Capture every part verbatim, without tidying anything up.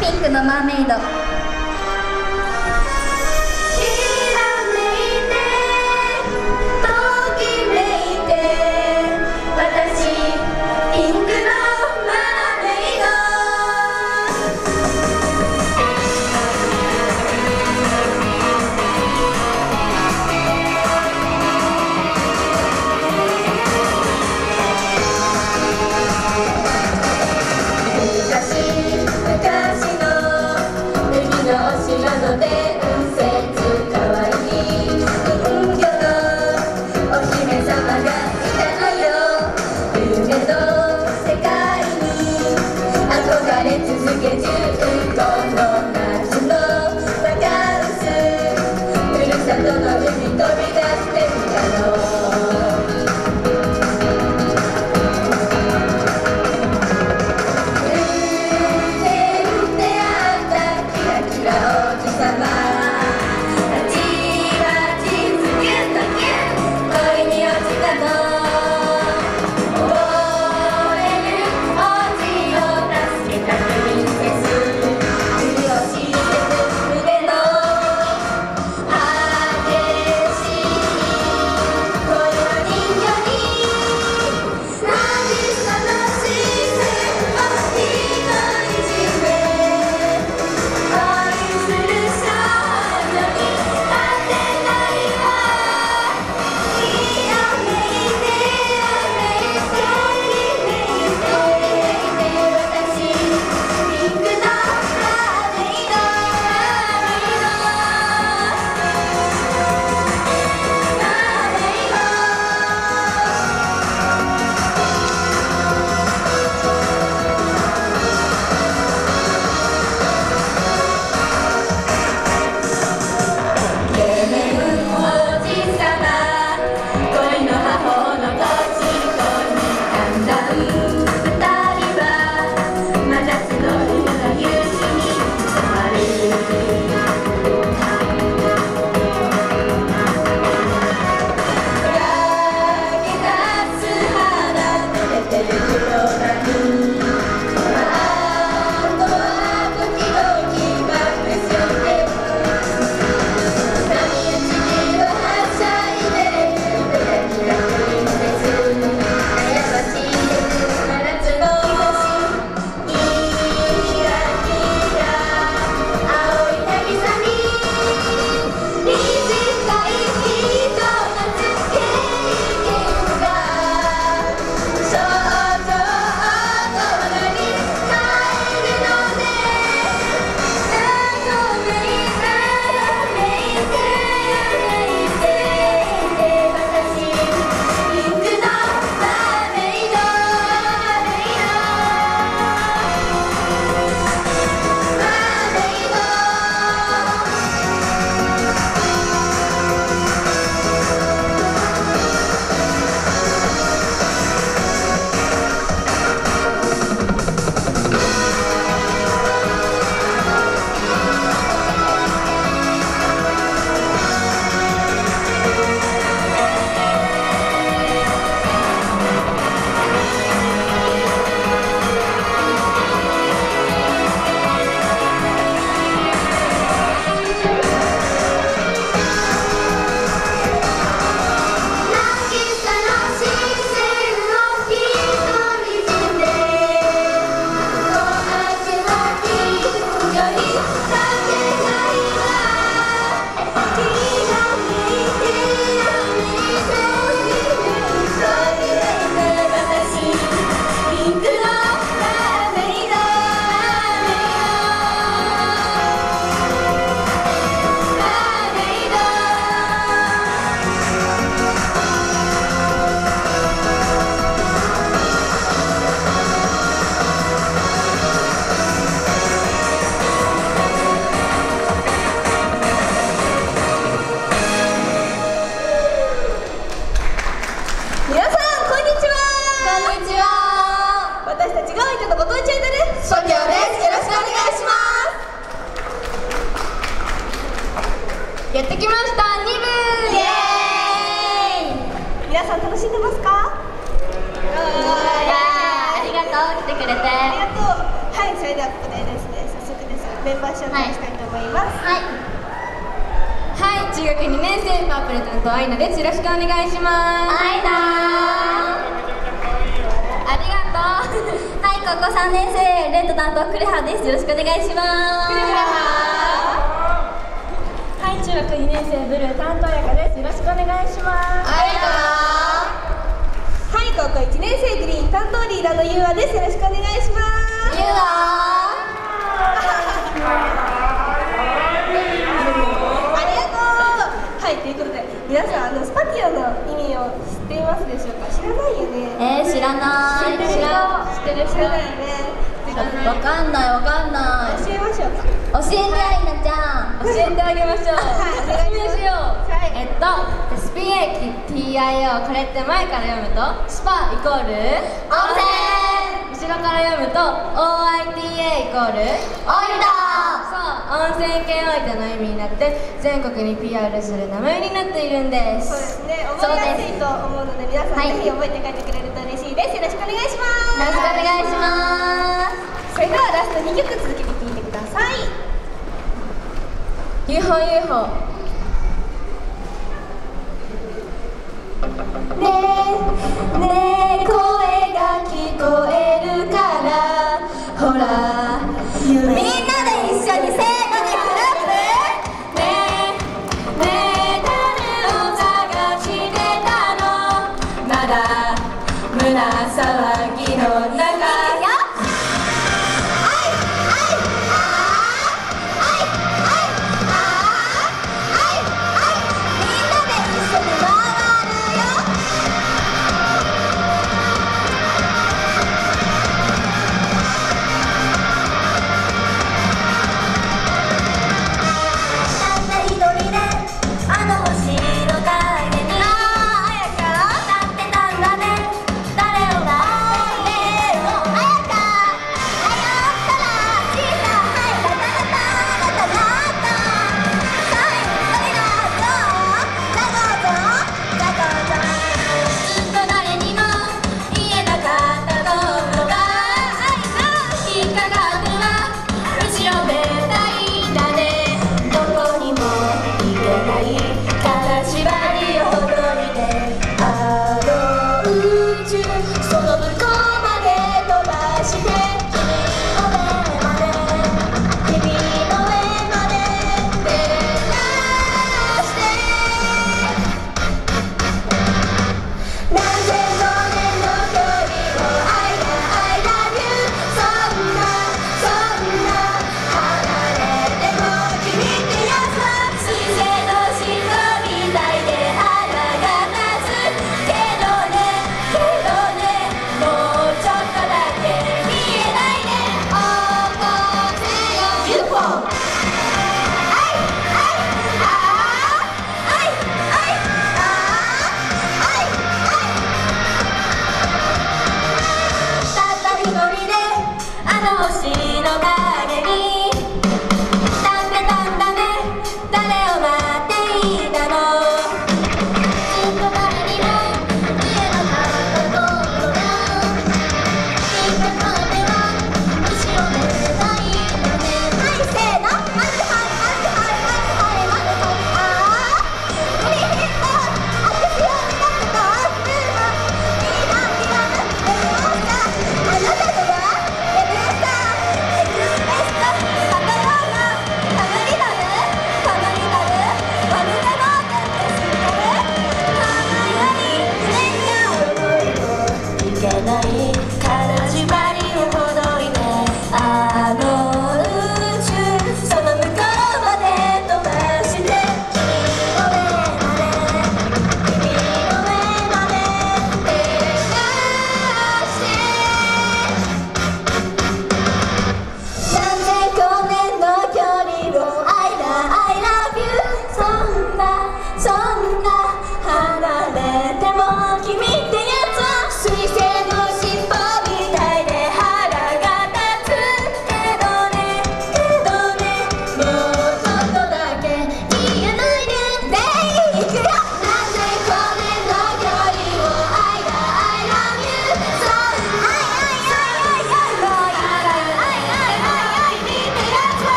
ピンクのマーメイド。 昔のメンバー紹介したいと思います。 はい、はい、中学にねん生パープル担当アイナです。よろしくお願いします。 アイナー、 ありがとう。 はい、高校さんねん生レッド担当クレハです。よろしくお願いします。 クレハ。 はい、中学にねん生ブルー担当やかです。よろしくお願いします。 ありがとう。 はい、高校いちねん生グリーン担当リーダーのゆうあです。よろしくお願いします。 ゆうあということで、皆さんあのスパティアの意味を知っていますでしょうか。知らないよね。 えー、知らない。 知ってる人、知ってる人だよね。 わかんないわかんない。 教えましょうか。 教えてアイナちゃん。 教えてあげましょう。 はい、お願いしよう。 はい、えっと エスピーエー ティーアイオー、 これって前から読むとスパイコール温泉。 後ろから読むと オーアイティーエー イコールオイド。 そう、温泉系オイドの意味になって全国に ピーアール する名前になっているんです。 そうですね、覚えやすいと思うので皆さん、 はい、 ぜひ覚えて帰ってくれると嬉しいです。よろしくお願いします。 よろしくお願いします。 それではラストにきょく続けて聴いてください。 ユーフォー ユーフォー。 ねえねえ、声が聞こえるからほらみんなで一緒にせーのでフループ。ねえねえ、誰を探してたの、まだ胸騒ぎの中。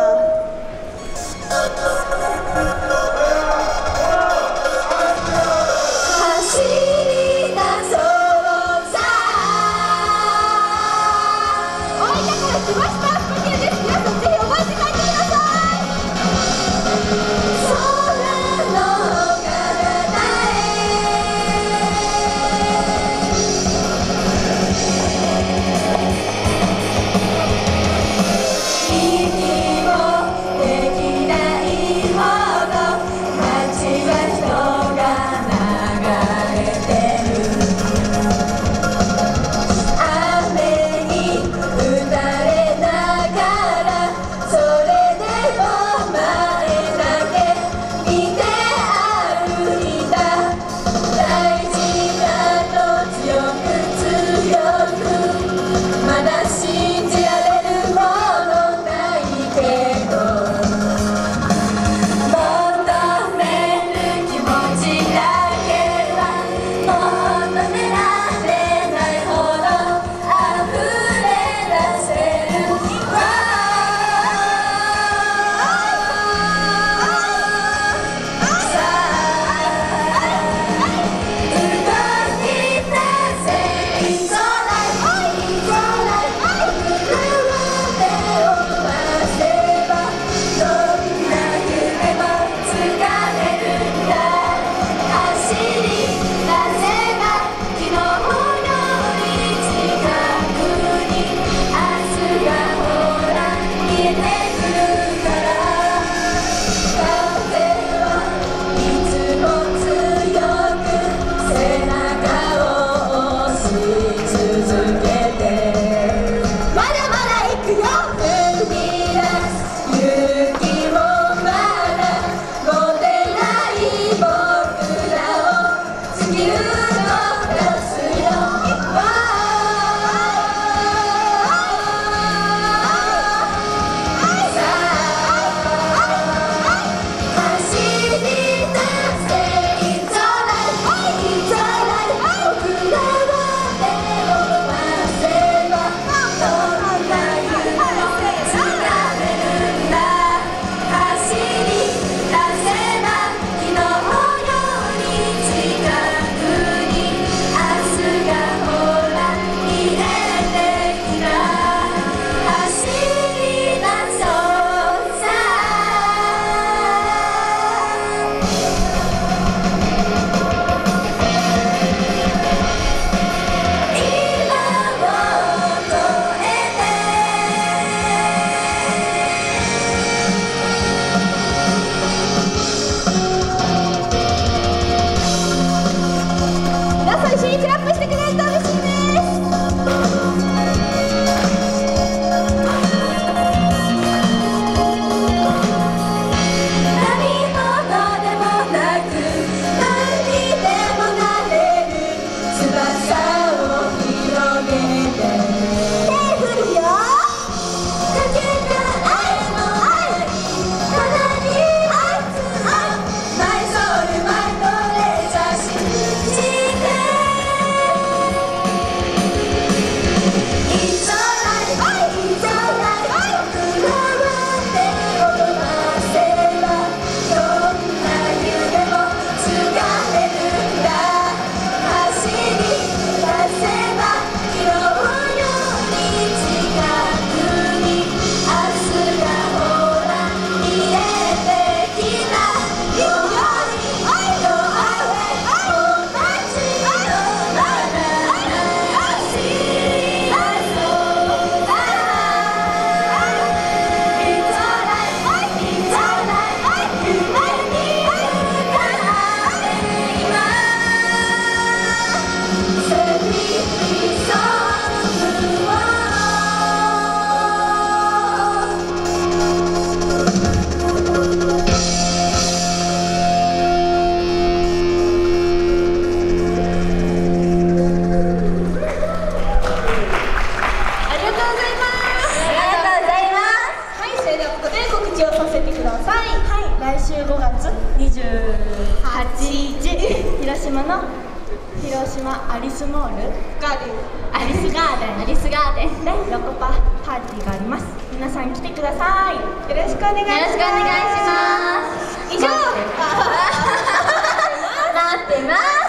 走り出そうさ。 大分から来ましたスパキルです。皆さんぜひ覚えて帰ってください。 空の彼方息もできないほど街は人が流れてる。雨に打たれながらそれでも前だけ見て歩いた。大事だと強く強くまだ信じられるものないけど求める気持ちだけは求められないほど溢れ出せる。さあ動き出せ。いつもないいつもない僕らは手を回せばどんな夢もつかめるんだ。走り出せば昨日より近くに明日がほら見えてくるから。風はいつも強く背中を押し続けてまだまだ行くよ。踏み出す勇気もまだ持てない僕らを突き動かすよ。さあ走り出せ。いつもないいつもない僕らは手を伸ばせばどんな夢もつかめるんだ。走り出せば昨日より近くに明日がほら見えてきた。走り出そうさ。今を越えて皆さん一緒にクラップしてくれると嬉しいです。 何者でもなく何にでもなれる翼を広げて手振るよ。かけた愛も愛ただに愛マイソウルマイトレジャー信じていつもないいつもない僕らは手を伸ばせばどんな夢もつかめるんだ。走り出せば昨日より近くに明日がほら見えてきた。より愛のあれ同じのまま走り出そうだ。いつもないいつもない夢に向かって今セミソングをありがとうございます。 ありがとうございます。 はい、それではここで告知をさせてください。 はい、来週ごがつにじゅうはちにち広島の広島アリスモールガーデンアリスガーデンアリスガーデンでロコパパーティーがあります。皆さん来てください。よろしくお願いします。 よろしくお願いします。以上待ってます。